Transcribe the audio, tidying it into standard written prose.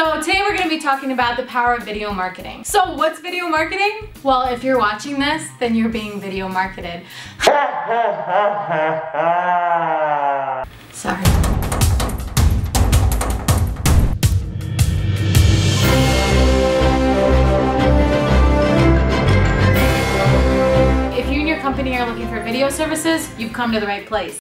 So today we're going to be talking about the power of video marketing. So what's video marketing? Well, if you're watching this, then you're being video marketed. Sorry. If you and your company are looking for video services, you've come to the right place.